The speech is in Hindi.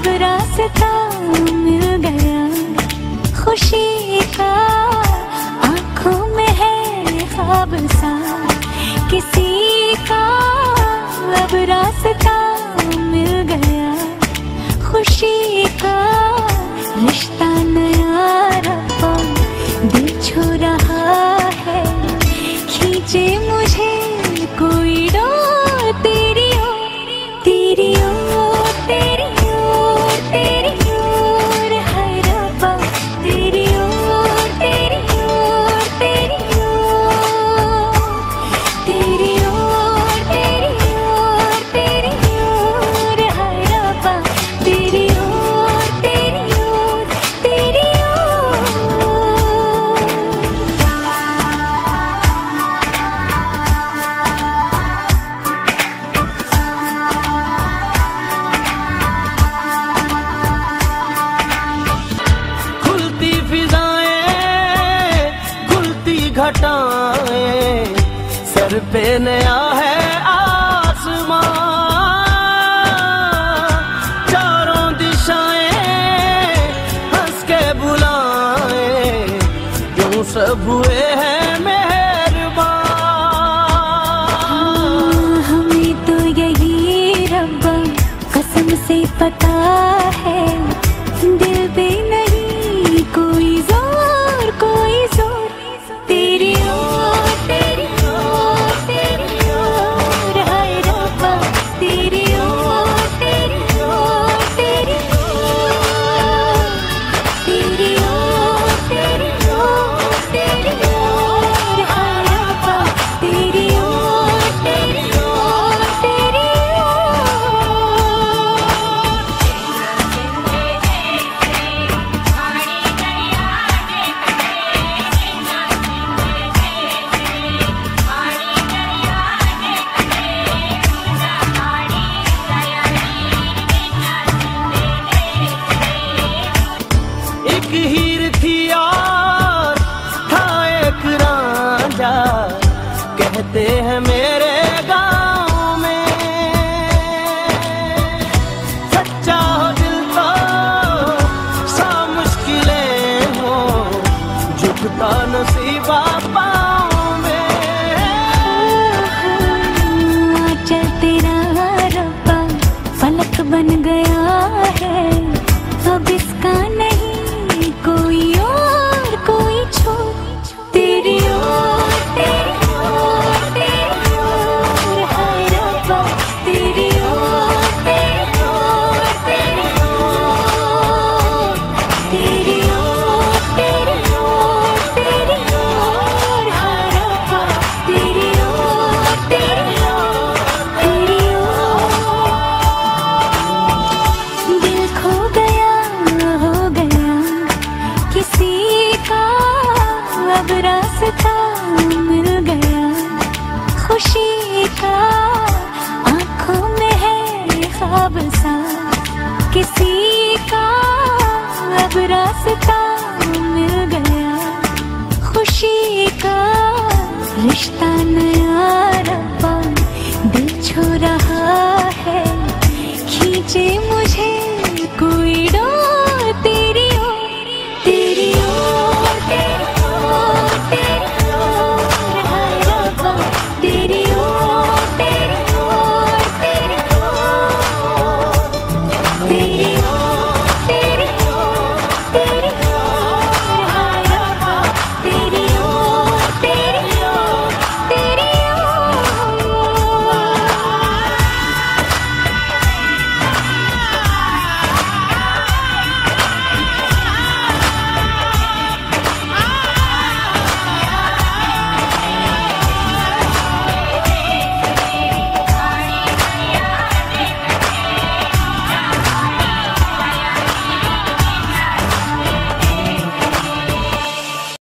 अब रास्ता मिल गया खुशी का, आंखों में है ख्वाब सा किसी का। अब रास्ता मिल गया खुशी का, रिश्ता नया रहा दिल छू रहा है, खींचे मुझे कोई डोर तेरी ओर, तेरी ओर, तेरी ओर, तेरी ओर है रब्बा, तेरी ओर, तेरी ओर, तेरी ओर, तेरी ओर, तेरी ओर, तेरी ओर है रब्बा, तेरी ओर, तेरी ओर, तेरी ओर। खुलती फिजाएं, खुलती घटाएं, सर पे नया है आसमां, चारों दिशाएं हंस के बुलाएं, यूं सब हुए हैं मेहरबान। हमें तो यही रब्बा कसम से पता है, दिल पे नहीं कोई जोर, कोई जोर, तेरी ओर, तेरी ओर, तेरी ओर है रब्बा, तेरी ओर, तेरी ओर, तेरी ओर, तेरी ओर, तेरी ओर, तेरी ओर है रब्बा, तेरी ओर, तेरी ओर, तेरी ओर। एक हीर थी और था एक रांझा, कहते हैं मेरे गांव में, सच्चा हो दिल तो सा मुश्किलें हो, झुकता नसीबा पाँव में। आंचल तेरा रब्बा पलक बन गया